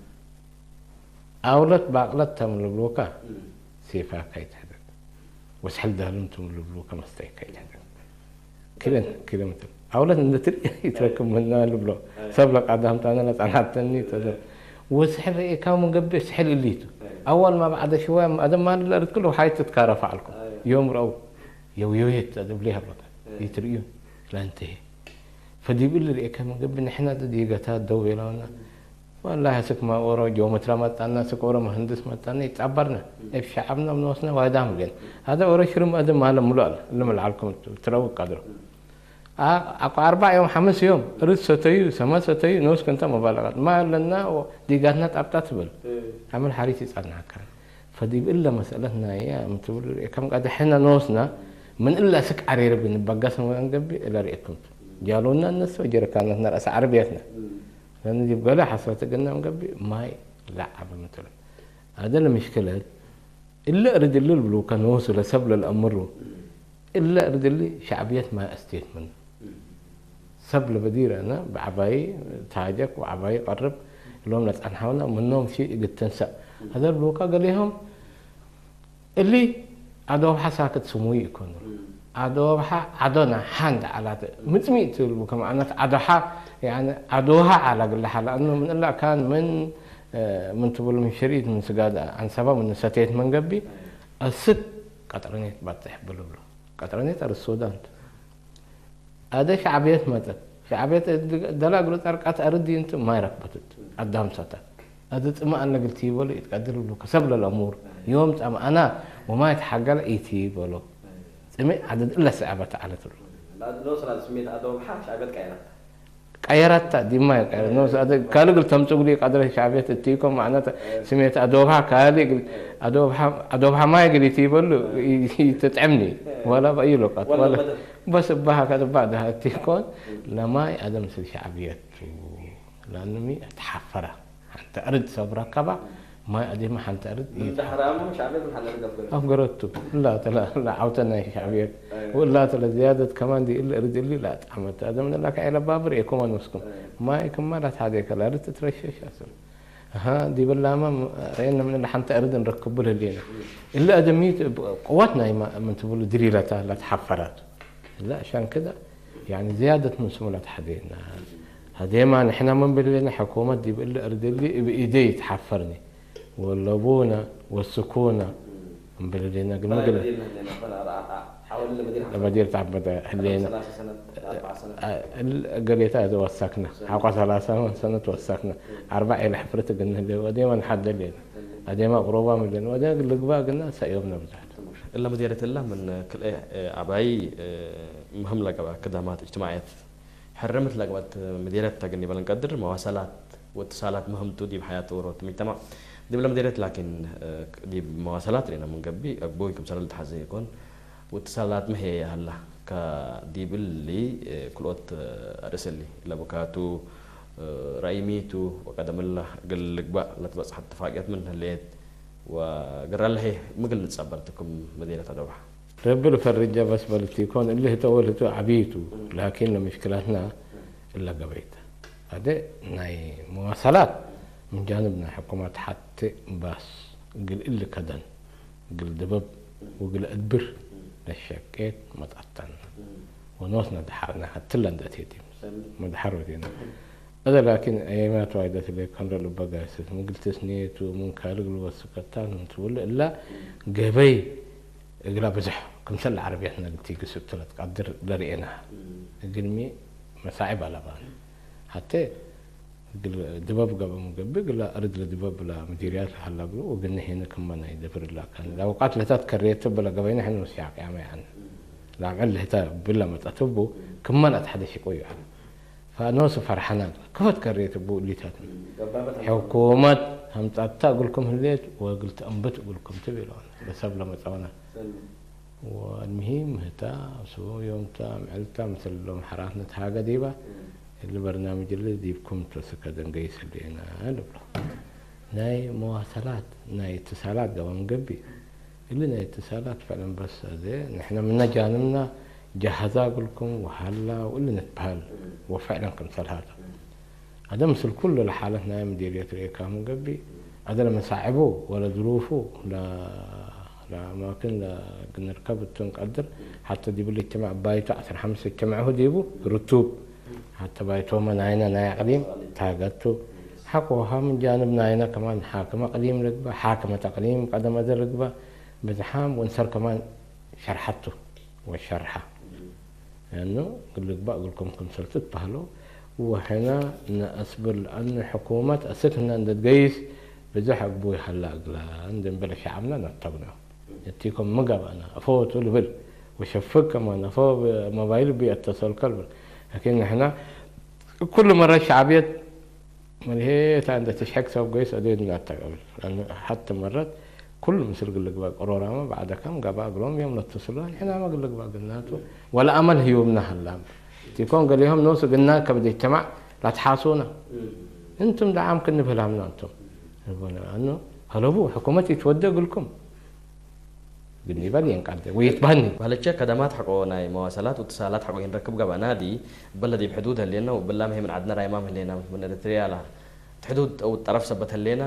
اولت باقلتها من البلوكه سيفا كيت هذا وسحل دهلمتم من البلوكه مستي كيت هذا كذا كذا مثل أولاد ندتري يتركب منا البلو سبلك عدهم تانا لا تنحتني تذا وسحل إيه كان من قبل سحل الليتو أول ما بعد شوية هذا ما الأرض كله حي تتكارف عليكم يوم رأو يو يويت هذا بليها بقى يتريون لا انتهي فدي بيقول لي كان من قبل نحن دقيقتها دوي لنا والله سك ما ورا يوم ترمت أنا سك ورا مهندس متاني تعبرنا إيش شعبنا من وصلنا وهذا مجن هذا ورا شرم هذا ما له ملال اللي ملعلكم تروق قدره أكو أربع يوم خمس يوم رد ستيو سما ستيو نوس كنت مبالغات ما لنا وديقاتنا تعبتاتبل عمل حريتي صارنا كان فدي إلا مسألتنا يا متقول كم قد حنا نوسنا من إلا سك عرير بين بقاس من قبل إلى رئيكم جالونا الناس وجرا كانت نرأس عربيتنا لأن دي بقولها حصلت قلنا من قبل ما لعب مثلا هذا المشكلة إلا أرد اللي البلوكا نوس ولا سبل الأمر إلا أرد اللي شعبية ما أستيت منه سبل بدير أنا بعباي تاجك وعباي قرب لهم نتعنحونا منهم شيء قد تنسى هذا البلوكا قال لهم اللي عدو حساكت سموي يكونوا عدوها عدونا حند على متميت كما أنا عدوها يعني عدوها على كل حال لأنه من إلا كان من من تقول من شريط من سجاد عن سبب من ستيت من قبي الست قطرنيت بتح بلولو قطرنيت على السودان هذا شعبية متى شعبية دلا قلت أركات أردي أنت ما يركبتت قدام ستا هذا ما أنا قلتي ولا يتقدر له كسب الأمور يوم تأم أنا وما يتحقق إيتي بلو سمي عدد إلا سأبت على طول لا لو صار سميت أدوم حاش عبد كائنات كايرات دي ما كاير نو هذا قال قلت تمسقلي قدر شعبية تيكم معناته سميت أدوبها قال أدوبها أدوبها ما يقدر يتيبل تتعمني ولا بأي لقط ولا بس بها كذا بعدها تيكون لما أدم سل شعبية لأنه مي أتحفرة حتى أرد صبرا كبا ما أدري ما حنت أرد أنت حرام مش عبيد من حلال قبل أفقرته لا تلا لا عوتنا شعبية ولا تلا زيادة كمان دي إلا أرد اللي لا تعمد هذا من الله كعيلة بابر يكون مسكم ما يكملت هذه كلا أرد تترشش أصلا ها دي بالله ما رأينا من اللي حنت أرد نركب له لينا إلا أدميت قوتنا من تقول دريلتها لا تحفرات لا عشان كده يعني زيادة من سمولة حدينا هذه ما نحن من بلينا حكومة دي بالله أرد اللي بإيدي تحفرني واللبونة والسكونة من بلدنا قلنا قلنا حاول المدينة المدينة تعبد حلينا ثلاث سنوات أربع سنوات قريتها هذا وسكنا حقا ثلاث سنوات وسكنا أربع إلى حفرة قلنا اللي وديما نحد الليل وديما قروبا من الليل وديما قلنا قبا قلنا سيومنا بزحت إلا مديرة الله من كل عباي مهم لك كدامات اجتماعيات حرمت لك مديرة تقني بلنقدر مواصلات واتصالات مهم تودي بحياة ورود المجتمع دي بلا مديرة لكن دي مواصلات لنا من قبي أبوي كم سنة التحزي يكون واتصالات ما هي هلا كدي باللي كل وقت أرسلي لبكاتو رأيميتو وقدم الله قال لك بقى لا تبص حتى فاقيت منها الليل وقرر له مقل نتصبرتكم مدينة أدوبة رب الفرجة بس بلتيكون اللي تولته عبيتو لكن مشكلتنا إلا قبيته هذا ناي مواصلات من جانبنا حكومات حتى بس قل إلا كدن قل دبب وقل أدبر للشكيت ما تقطعنا ونوصنا دحرنا حتى لن داتيتي ما دحرتينا هذا لكن أيامات وايدة اللي كان رلو بقاسس من قلت سنيت ومن كالق والسكتان تقول إلا قبي إقلا بزح كم سنة العربية احنا قلتي قصة ثلاث قدر دريناها قلمي مصاعب على بان حتى قل دباب قبل مقبل قل أرد لدباب لمديريات هلا قلوا وقلنا هنا كمان يدبر الله كان لو قاتل هتات كريت بلا قبينا إحنا نسياق يا ما يعني لا عل هتا بلا ما تتبو كمان أتحدث شيء يعني فنوصف فرحنا كيف كريت بو اللي تات حكومة هم تأتى أقول لكم هليت وقلت أنبت أقول لكم تبي لون بس قبل ما تعونا والمهم هتا سو يوم تا معلتا مثل لهم حراتنا حاجة ديبا البرنامج اللي ديبكم تسكدن قيس اللي أنا ألبلا ناي مواصلات ناي اتصالات قبل مقبي اللي ناي اتصالات فعلا بس هذا نحن من جانبنا جهزا أقول لكم وحلا واللي نتبهل وفعلا كمثال هذا هذا مثل كل الحالات ناي مديرية الإيكام مقبي هذا لما صعبوه ولا ظروفه لا لا ما كنا نركب تنقدر حتى دي بالاجتماع بايتو عشر خمس اجتماعه ديبو رتوب حتى بايتو من عينا ناي قديم تاقتو حقوها من جانبنا هنا كمان حاكمة قديم رقبة حاكمة تقديم قدم ذا الرقبة بزحام ونصر كمان شرحته والشرحة لأنه قل لك بقى أقول لكم كنسلتت بهلو وهنا نأصبر لأن حكومة أسكنا عند تقيس بزحق بوي هلا أقلا عندنا بلا شعبنا نتقنا يتيكم مقاب أنا أفوت والبل وشفك كمان أفوت موبايل بيتصل قلب لكن إحنا كل مرة شعبية من هي عند تشحك سو قيس أدين نتقبل لأن حتى مرات كل مثل قل لك بقى قرورama بعد كم قبا قلهم يوم نتصلون إحنا ما قل لك بقى قلناته ولا أمل هيومنا هلا تيكون قال لهم نوصل قلنا كبد اجتماع لا تحاسونا أنتم دعام كن بهلامنا أنتم يقولون أنه هلبو حكومتي تودى لكم قلني بدين قاعد ويتبهني وهالشيء خدمات حقونا مواصلات واتصالات حقونا نركب قبل نادي بلدي بحدودها اللي لنا وبالله ما هي من عندنا راي امام اللي لنا من اريتريا لها حدود او الطرف ثبتها لنا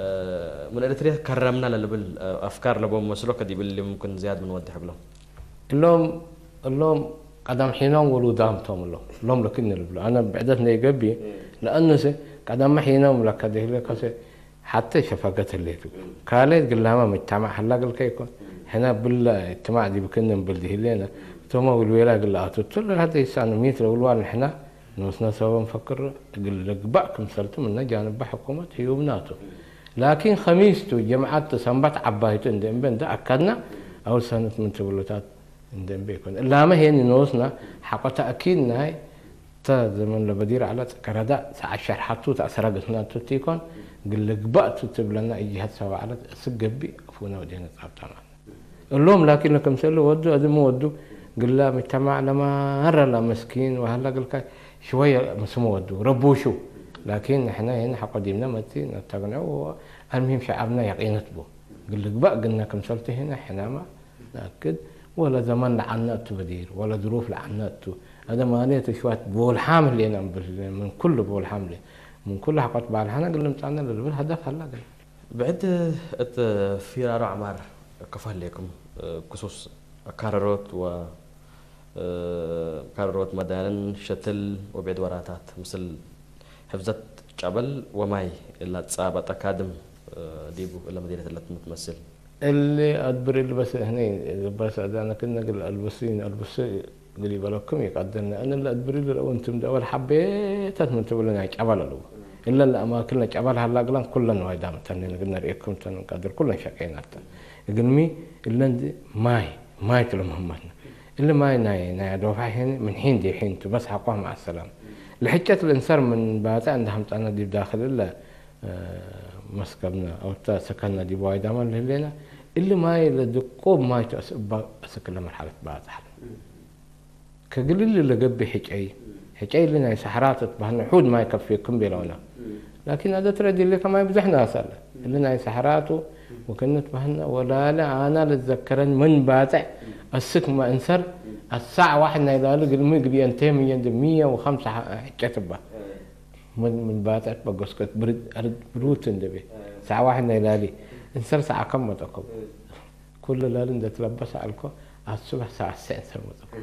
من اريتريا كرمنا للبل افكار لبو مسلوك دي باللي ممكن زياد من ودي حق لهم اللهم اللهم قدام حينهم ولودام توم اللهم اللهم لكن البلو أنا بعدتنا يقبي لأنه سي قدام ما حينهم لك هذه لك حتى شفقة اللي كاليت قال لها ما مجتمع هلا قال كيكون هنا بالله اجتماع دي بكنا بلده لنا ثم والويلا قال لها تقول هذا يسان ميتر والوان احنا نوسنا سوا نفكر قال لك باكم صرت من جانب حكومة هي وبناته لكن خميستو جمعات سنبت عبايتو اندين بين ده أكدنا أول سنة من تولتات اندين بيكون لا ما هي نوسنا حق تأكيد ناي تا زمن لبدير على كردا ساعة شرحتو تأسرقتنا تتيكون قال لك بأتو تبلنا إجهاد سوا على سقبي أفونا ودينا تعبتنا اللهم لكن لكم سألوا ودوا أدموا ودوا قال لا مجتمع لما هرا لا مسكين وهلا قال لك شوية مسمو ودوا ربوا شو لكن احنا هنا حق قديمنا متي نتقنعوا المهم شعبنا يقينت بو قال لك بقى قلنا كم سلت هنا احنا ما نأكد ولا زمان لعناته بدير ولا ظروف لعناته هذا ما نيت شوية بول حامل لنا من كل بول حامل من كل حقت بعلحنا قلنا متعنا للهدف هلا قال بعد ات فيرار عمار كفاه لكم كسوس كارروت و كارروت مدان شتل وبعد وراتات مثل حفظت جبل وماي إلا تصابة تكادم ديبو إلا مدينة اللي تمثل اللي أدبر اللي بس هني بس أنا كنا قل البسين البسين قلي بلوكم يقدرنا أنا اللي أدبر اللي لو أنتم ده أول حبيت من تقولنا جبل له إلا الأماكن جبل هلا قلنا كلنا وايد دام تاني قلنا رأيكم تاني قادر كلنا شاكين حتى يقولني إلا ماي ماي تلو محمدنا إلا ماي ناي ناي دوفع هنا من حين دي حين بس حقوها مع السلامة لحجة الإنسان من بعد عندهم أنا دي بداخل إلا مسكبنا أو تا سكننا دي وايد عمل لنا اللي ما يلدقوب ما يتأسب أسكن مرحلة بعد حل كقول اللي قبي حجي حجي لنا سحرات بهنا حود ما يكفيكم بلونا لكن هذا ترى اللي كما يبزحنا أصلا اللي ناي سحراته وكنت بهنا ولا لا أنا لتذكرن من باتع السك ما انسر الساعة واحد نايلالو قل مي قبي أنتي مية مية وخمسة حجتبه من من باتع بقصة برد أرد بروتن دبي ساعة واحد نايلالي انسر ساعة كم متقب كل ليلة ده تلبس علىكم الصبح ساعة سين سر متقب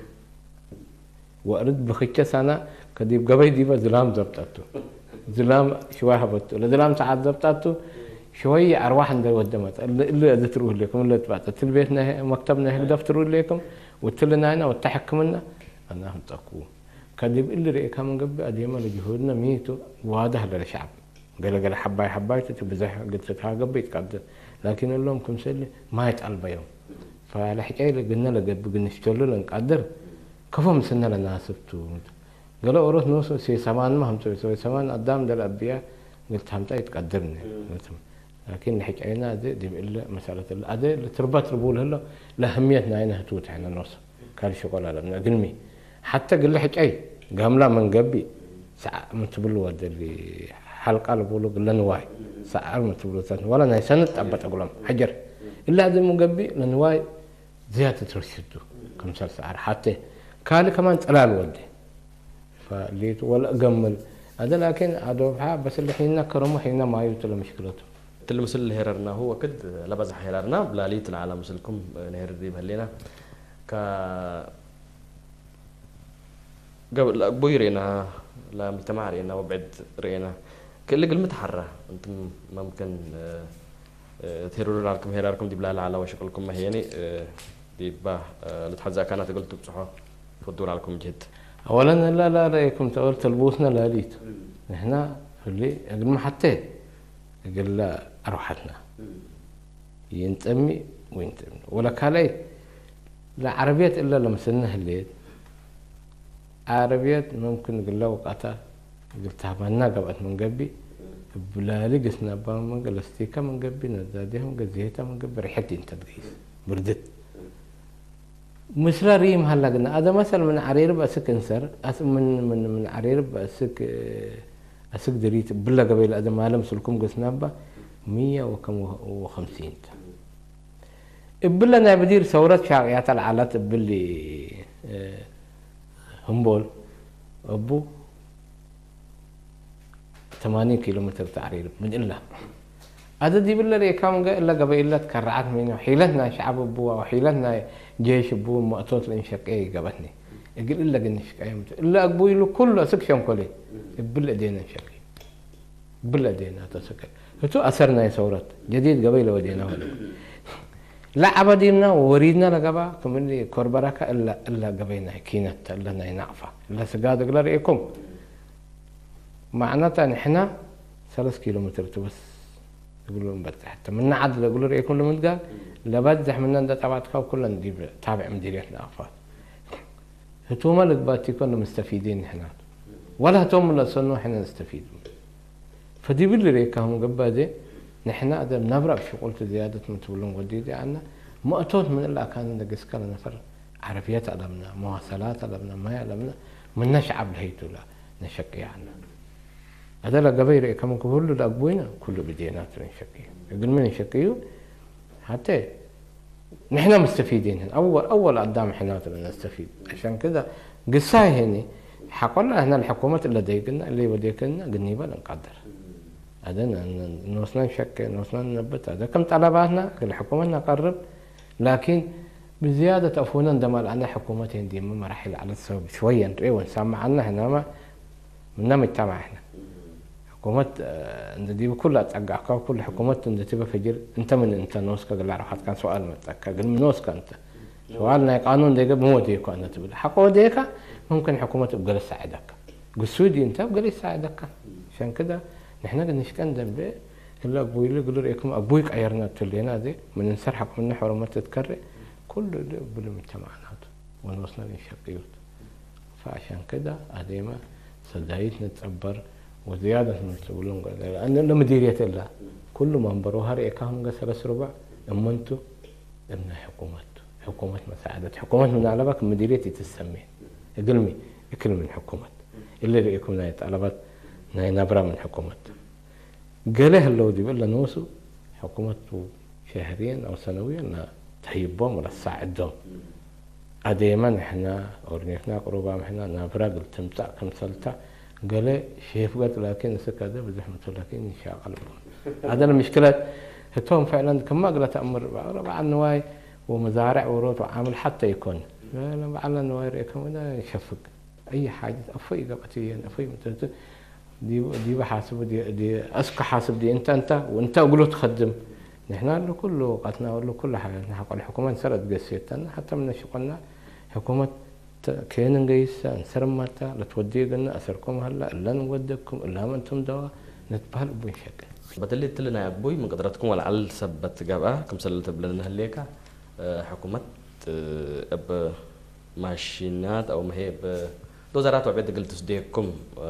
وأرد بخيتة سنة كديب قبي ديبا زلام زبطته زلام شوية هبطته لزلام ساعات زبطته شوية أرواح عند ودمت اللي اللي تروح لكم اللي تبعت تلبيتنا مكتبنا هيك دفتروا لكم وتلنا هنا وتحكمنا أنا هم تقوى كديب اللي رأيك من قبل أديما لجهودنا ميتو واضح للشعب قال قال حباي حباي تتبزح قلت تها قبل يتقدر لكن اللهم كم سلة ما يتقلب يوم فعلى حكاية قلنا له قبل قلنا نشتغل نقدر كفهم سنة للناس بتو قالوا أروح نوصل سي سمان ما هم تسوي سمان قدام ده الأبياء قلت هم تقدرني لكن حكينا ده دي إلا مسألة الأداء اللي تربط ربول هلا لأهميتنا هنا هتوت إحنا نوصل كان شغل على من قلمي حتى قل لي حكي قاملا من قبي ساعة من تبلو هذا اللي حلقة اللي بقولوا قلنا نواي ساعة من تبلو ثاني ولا ناي سنة أبت أقولهم حجر إلا هذا من قبي لنواي زيادة رشده كم صار سعر حتى كان كمان تلال ودي فليت ولا أجمل هذا لكن أدوبها بس اللي حين كرمه حين ما يوصل مشكلته تلمس اللي هررنا هو كد لبزح هررنا بلاليت العالم مسلكم نهر الريب هلينا ك قبل أبوي رينا لا مجتمع رينا وبعد رينا كل قل متحرة أنتم ممكن تهرروا لكم هرركم دي بلال على وشكلكم ما هيني دي با لتحزا كانت قلت بصحة فدور عليكم جد أولا لا لا رأيكم تقول تلبوسنا لا ليت إحنا اللي قبل ما حتى قال لا أروحتنا ينتمي وينتمي ولا كالي لا عربيات إلا لما سنها الليل عربيات ممكن قال له وقتها قلت عملنا قبل من قبي بلا لقسنا بام قال استيكا من قبي نزادهم قال زيتها من قبي ريحتي انت تقيس بردت مثل ريم هلا قلنا هذا مثلا من عرير بأسك انسر من من من عرير بأسك أسك دريت بلا قبيل هذا ما لمس لكم قسنا با مية وكم وخمسين بلا نبدير ثورات شاقيات العالات بلي همبول أبو ثمانين كيلومتر تعرير من إلا هذا دي بالله ري كام إلا قبيلات كرعت منه حيلتنا شعب أبوه وحيلتنا جيش أبوه مقطوط لإنشاء إيه قبتني يقول إلا قنش قيمت إلا أبوي له كله سكشم كله بالله دينا شكل بالله دينا تسكر هتو أثرنا يسورت جديد قبيلة ودينا هنا لا عبدينا ووريدنا لقبا كملي كوربرك إلا إلا قبينا كينت إلا نعفة إلا سجاد قلر إيكم معناتها نحن ثلاث كيلومتر بس يقولون بس حتى من عدل يقولوا رأيكم لما تقال لبدح من عند تبعت خاو كلنا ندير تابع مديريتنا أفضل هتوم مالك باتي كنا مستفيدين إحنا ولا هتوم من الصنو إحنا نستفيد فدي باللي ريكهم قبل دي نحن هذا بنبرأ في قلت زيادة متولون قديدة عنا مؤتوت من الله كان ندقس كلا نفر عربيات علمنا مواصلات علمنا ما علمنا من نشعب الهيتو لا نشكي عنا هذا لا قبيل كمان كله لأبوينا كله بدينات نشكيه يقول من نشكيه حتى نحن مستفيدين هنا أول أول قدام إحنا نستفيد عشان كذا قصاي هني حقولنا هنا الحكومة اللي ديقنا اللي وديقنا قلني بلا نقدر هذا نوصلنا نشك نوصلنا ننبت هذا كم طلباتنا الحكومة نقرب لكن بزيادة أفونا عندما عندنا حكومتين دي مراحل على السبب شوية نتوي ونسمع عنا هنا ما منا مجتمع إحنا حكومة عند دي كلها تقع كل حكومة عند تبى فجر أنت من أنت نوسك قال راح كان سؤال متأكد قال من نوسك أنت سؤالنا قانون ديك مو ديك أنا تقول حقه ديك ممكن حكومة تبقى تساعدك قصودي أنت بقى يساعدك عشان كده نحن قد نشكن ذنبه إلا أبوي اللي يقولوا رأيكم أبويك عيرنا تلينا دي من نسرحك من نحور ما تتكرر كل اللي بقول مجتمعنا ونوصلنا للشقيوت فعشان كده هذه صدايت نتصبر وزيادة من يقولون لأن المديرية الله كل ما انبروها رأيكهم قصر ربع أما أنتو ابن حكومة حكومة مساعدة حكومة من علبك مديرية تسمي اقلمي اكل من حكومة اللي رأيكم نايت علبات ناي نبرة من حكومة قاله اللو دي بقول نوسو حكومة شهريا أو سنويا تهيبهم ولا تساعدهم أديما إحنا أورنيفنا قربا إحنا نبرة قلت تمتع كم سلتع قال شيف قلت لكن سكذا بزحمة لكن إن شاء الله هذا المشكلة هتوم فعلا كم ما قلت أمر ربع النواي ومزارع وروت وعامل حتى يكون لا لا على النواي ريكم ولا يشفق أي حاجة أفي قبتيا أفي متى دي دي بحاسب دي دي أسك حاسب دي أنت أنت وأنت أقوله تخدم نحن له كله قتنا وله كل حاجة نحن الحكومة سرت قسيتنا حتى من شغلنا حكومة كين نقيس نسرم متى لا تودي قلنا أسركم هلا إلا نودكم إلا ما أنتم دوا نتبهل بوين شكل بدل تلنا يا أبوي من قدرتكم ولا على سبت جابها كم سلة بلدنا هليكا حكومة أب ماشينات أو ما هي ب دوزارات وعبيد قلت سديكم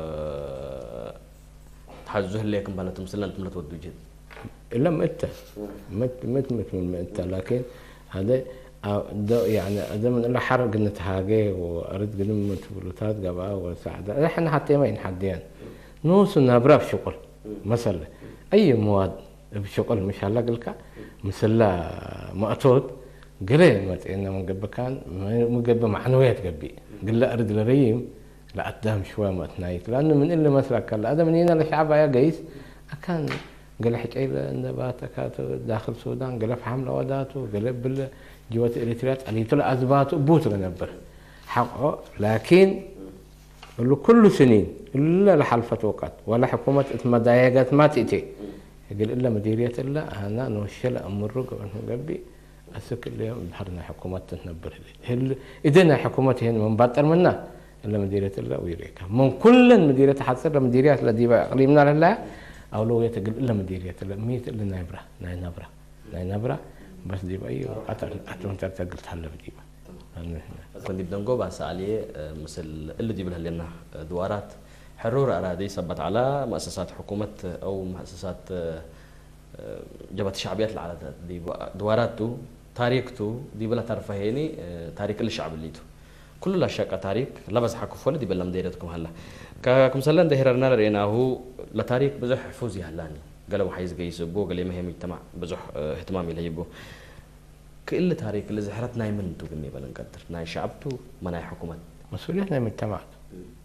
تحجزوه ليكم بنا تمثلنا أنتم لا تودوا جد إلا متى مت مت مت من متى لكن هذا يعني هذا من الله حرق نتهاجي وأرد قدم متبلوتات جبعة وساعدة إحنا حتى ما ينحدين نوصل نبرة في شغل مثلا أي مواد بشغل مش هلا قلك مثلا مقطود قليل مت إنه من قبل كان من قبل معنويات قبي قل لا أرد لريم لا قدام شوي ما تنايت لأنه من إلا مثلا كلا هذا من هنا لشعب يا قيس أكان قال حكي النبات كاتو داخل السودان قال حملة وداته قال بال جوات إريتريات اللي طلع أزباط بوت لنبر حقه لكن له كل سنين إلا لحلفة وقت ولا حكومة مضايقات ما تأتي يقول إلا مديرية الله أنا نوشل أمر قبل قبي أسك اليوم بحرنا حكومة تنبر هل إذا حكومة هنا من بطل منا إلا مديرية الله ويريكا من كل مديرية حصر مديرية الذي قريبنا لله أولوية تقول إلا مديرية الله ميت إلا نابرة ناي نابرة ناي نابرة بس دي بأي قطر أتون ترتقل تحل بديبة. كنت بدنا نجاوب على سؤالية مثل اللي دي لنا دوارات حرور أراضي ثبت على مؤسسات حكومة أو مؤسسات جبهة الشعبيات العادة دي دواراتو تاريخته دي بلا ترفهيني تاريخ الشعب اللي تو كل الأشياء كتاريخ لا بس حكوا فول دي بلا مديرتكم هلا كم سلنا دهرنا لرينا هو لتاريخ بزح حفوزي هلاني قالوا حيز جيس بو قال ما هي مجتمع بزح اهتمامي له يبو كل تاريخ اللي زحرتنا يمن تو قلني بلا نقدر ناي شعبتو ما ناي حكومة مسؤوليتنا مجتمع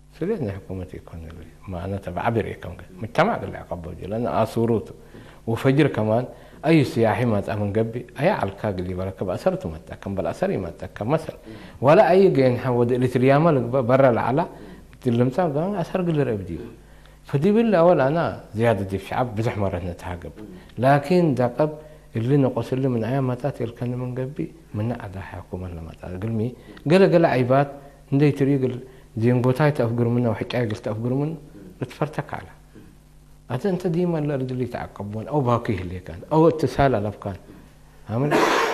سلينا حكومة يكون ما أنا تبع عبر يكون مجتمع اللي عقبه لأن آسوروته وفجر كمان أي سياحي ما تأمن قبي أي على الكاق اللي بركب أسرته ما تأكم بالأسري ما تأكم مثلا ولا أي جين حود الإترياما برا العلا تلمسان قام أسر قل ربدي فدي بالله أول أنا زيادة دي في شعب بزح مرة نتعاقب لكن دقب اللي نقص اللي من أيام ما تأتي الكن من قبي من أعداء حكومة لما تأتي قل مي قل قل عيبات ندي تريق زين قوتاي تأفقر منه وحكاية قلت تأفقر منه بتفرتك على هذا أنت ديما الأرض اللي تعقبون أو باقيه اللي كان أو اتصال الأفكار عمل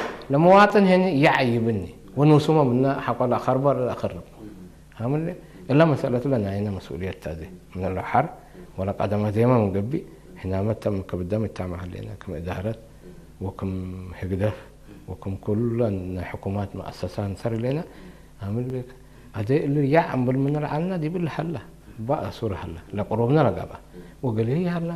لمواطن هنا يعيبني ونوسمه منا حق ولا خرب ولا خرب عمل إلا مسألة لنا هنا مسؤولية هذه من الحر ولا قدم ديما من قبي هنا متى كبدام التعمى علينا كم إدارات وكم هقدف وكم كل حكومات مؤسسات صار لنا عمل لك هذا اللي يعمل من العنا دي بالحلة بقى صورة حلة لقربنا رقبة وقال لي هلا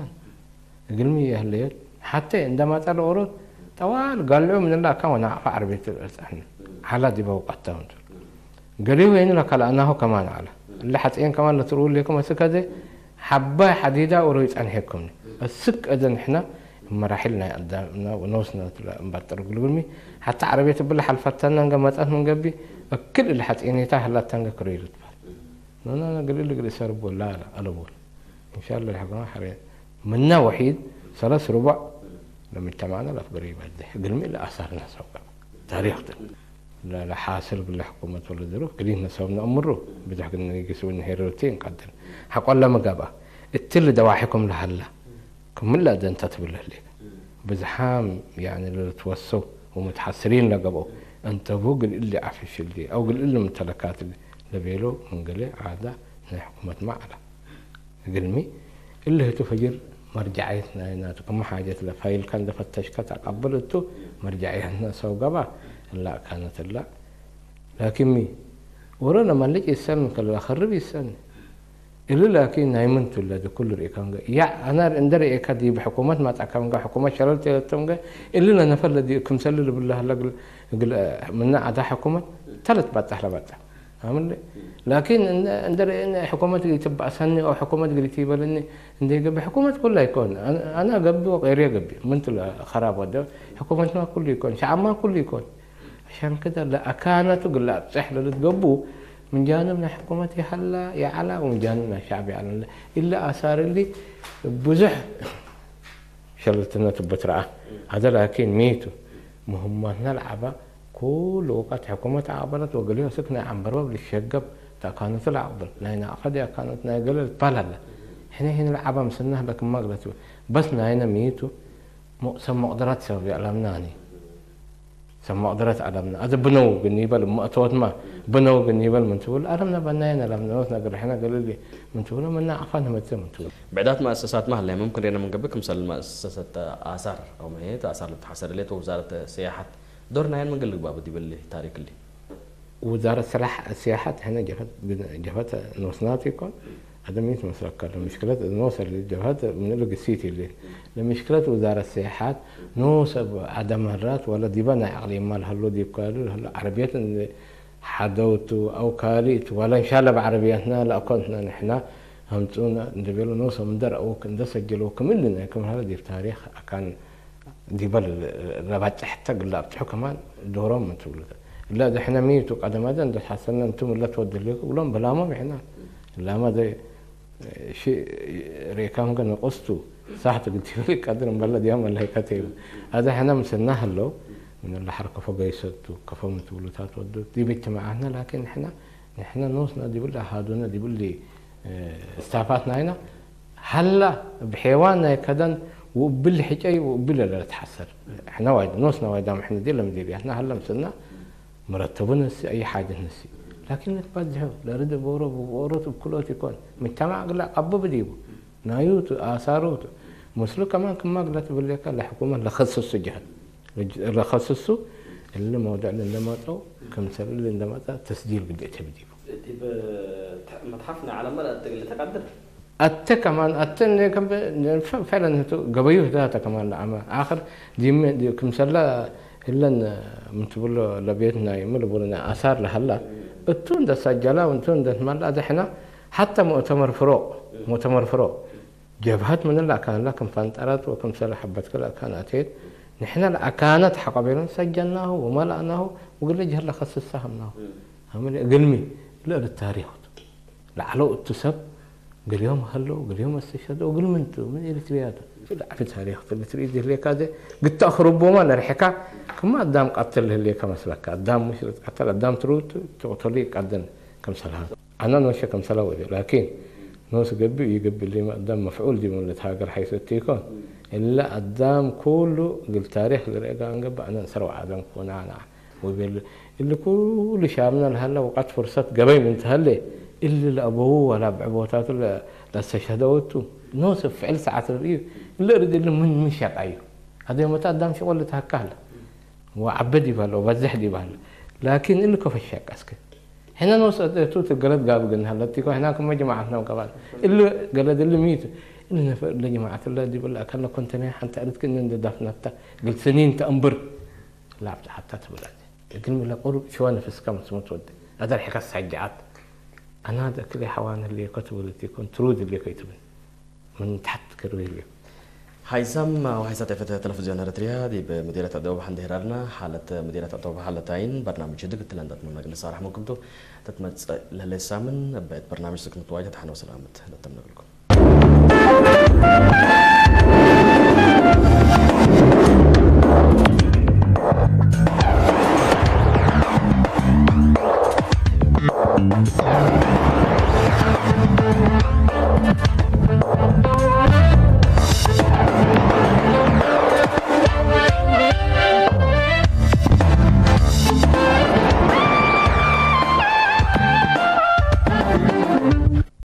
قال لي هلا حتى عندما طلع ورد طوال قال له من الله كمان عارف عربية احنا حلا دي بوقتها قال لي وين لك انا هو كمان على اللي حتين كمان لا تقول لكم كذا حبه حديده وريت عن هيكم السك اذا احنا مراحلنا قدامنا ونوصلنا مبطر قلقلمي حتى عربية بلا حلفتنا نقمت من قبي كل اللي حتين يتاهل تنقى كريرت انا انا قال لي قال سرب ولا لا انا بقول ان شاء الله الحكومه حريه منا وحيد ثلاث ربع لما اجتمعنا لا في قريب هذه قلمي لا اثرنا سوق تاريخ لا لا حاصل بالحكومه ولا ظروف قلينا سوينا امره بدك يقيسون هيروتين قدر حقول لما قابا التل دواحكم لهلا كم لا ده انت تبل لك بزحام يعني اللي توسوا ومتحسرين لقبوا انت فوق اللي عفش اللي او اللي ممتلكات اللي لبيلو من قلي عادة حكومة معلا قلمي اللي هي تفجر مرجعيتنا هنا كم حاجة لفايل كان دفتش كتا قبلته مرجعيتنا سوقبا لا كانت لا لكن مي ورانا ما لقي السنة كلا خرب السنة إلا لكن نايمنت ولا ده كل ريكانجا يا أنا عندي ريكادي بحكومة ما تعكمجا حكومة شرلت تمجا إلا لنا نفر الذي كم سلل بالله لقل من عدا حكومة ثلاث بتح لبتح عمل لكن عندنا إن حكومة اللي تبع سنة أو حكومة اللي تيجي لأن عندي قبل حكومة كلها يكون أنا أنا قبل وغيري قبل من تلا خراب وده حكومة ما كله يكون شعب ما كله يكون عشان كده لا كانت تقول لا تحلل تقبو من جانبنا حكومة يحلى يعلى ومن جانبنا شعب يعلى إلا آثار اللي بزح شلتنا تبترعه هذا لكن ميتوا مهمتنا العبا كل وقت حكومة عبرت وقالوا سكنا عم بروب للشقب تا كانت العبر لأن أخذها كانت ناقل البلد هنا هنا العبا مسنها لكن ما قلتوا بس ناينا ميتوا سم مقدرات سوي علمناني سم مقدرات علمنا هذا بنو بالنيبل مقطوط ما بنو بالنيبل من تقول علمنا بناينا لمنا نقول احنا قالوا لي من تقول من عفنا ما من تقول بعدات مؤسسات مهله ممكن رينا من قبلكم مثل مؤسسة آثار أو ما هي آثار التحسر اللي وزارة السياحة دورنا هين من قلق بابا دي باللي تاريخ اللي وزارة السلاح السياحة هنا جهات جهات نوصنات يكون هذا مين مسكر المشكلات نوصل للجهات من اللي قسيتي اللي المشكلات وزارة السياحة نوصل عدم مرات ولا ديبنا عقلي مال هلو ديب قالوا هلا عربيات حدوت أو كاليت ولا إن شاء الله بعربياتنا لا كنا نحنا همتونا ندبلو نوصل من در أو كن دسجلوا كملنا كم هذا دي تاريخ كان ديبل ربعت حتى قلاب كمان دورهم من تولد لا ده احنا ميتوا قدم هذا ده حسنا انتم لا تودوا لكم ولا بلا ما معنا لا ما ده شيء ريكان كان قصته صح قلت لك قدر بلد يوم اللي هي كتير هذا احنا مسناها له من اللي حركه فوق يسد وكفوا متولدات ودوا دي بيت معنا لكن احنا احنا نوصنا دي بالله هادونا دي باللي استعفاتنا هنا هلا بحيواننا كذا وبالحكاية وبلا لا تحسر احنا وايد نوصنا وايد احنا دي لما دي احنا هلا مسنا مرتبون نسي اي حاجه نسي لكن نتبدعوا لا رد بورو بورو بكلوت يكون مجتمع لا قبو بديبو نايوت اثاروت مسلو كمان كما قلت بالله كان الحكومه اللي خصصوا جهه اللي خصصوا اللي موضوع اللي ما طو كم سبب اللي ما تسجيل بديت بديبو ديب متحفنا على مرأة اللي تقدر أتى كمان أتى كم فعلا قبيوه ذاته كمان العمى آخر دي دي كم سلا إلا من تقول لبيتنا يمل بقولنا آثار لهلا التون ده سجلا وانتون ده ما لا ده إحنا حتى مؤتمر فروق مؤتمر فروق جبهات من الله كان لكم فانترات وكم سنة حبت كلها كانت نحن كانت حقبيلا سجلناه وملأناه وقلنا جهر لخص السهمناه قلمي لا للتاريخ لعلو التسب قال يوم هلو قال يوم استشهدوا وقل من انتو من اللي تريده لا في تاريخ اللي تريده اللي كذا قلت اخرب وما نرحكا كما قدام قتل اللي كما سلك قدام مش قتل قدام تروت تقتلي قدن كم سلها انا نوش كم سلاوي لكن نوس قبي يقبل اللي ما قدام مفعول دي من تهاجر حيث تيكون الا قدام كله قل تاريخ اللي قال قبل انا نسروا عدم كون انا وبال اللي كل شامنا هلا وقت فرصه قبل من تهلي اللي لأبوه ولا بعبوتات ولا لاستشهدوته نوصف فعل ساعة الرئيس اللي أريد اللي من مش يقعيه هذا يوم تقدم شغل تهكاله وعبدي باله وبزحدي باله لكن اللي كف الشاك أسكت هنا نوصل توت الجلد قابل قلنا هلا تيكو هناك ما جماعتنا وقبل اللي جلد اللي ميت اللي نفر اللي جماعة الله دي بالله كنا كنت أنا حتى أريد كنا ندفنته قلت سنين تأمبر لا حتى تبلد قلنا لا قول شو أنا في سكام سموت ودي هذا الحكاية سجعت أنا هذا كل حوان اللي كتبوا اللي تكون ترود اللي كيتبن من تحت كروي اللي هيثم وهيثم تفتح تلفزيون أريتريا دي بمديرة أدوب حند هرارنا حالة مديرة أدوب حالتين برنامج جدك تلندت من مجلس صالح ممكن تو تتمت لهالسامن بقت برنامج سكنت واجد حنا وسلامت نتمنى لكم